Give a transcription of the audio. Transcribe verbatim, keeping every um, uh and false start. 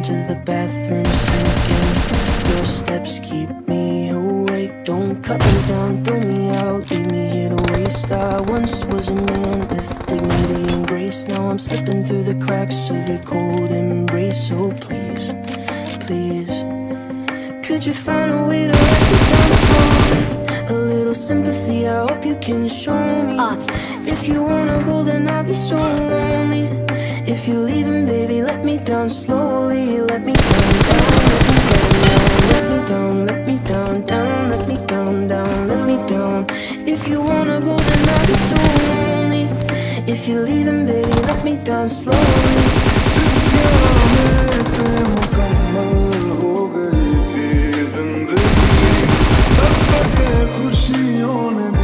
into the bathroom sinking. Your steps keep me awake. Don't cut me down, throw me out, leave me here to waste. I once was a man with dignity and grace. Now I'm slipping through the cracks of your cold embrace. So please, please, could you find a way to let me down slowly? A little sympathy, I hope you can show me. Awesome. If you wanna go, then I'll be so lonely. If you're leaving, baby, let me down slowly. Let me down, down, let me down, let me down, down, let me down, down, let me down. If you wanna go, then I'll be so lonely. If you're leaving, baby, let me down slowly. जिस से मुकम्मल हो गई थी जिंदगी, दस्तके खुशियों ने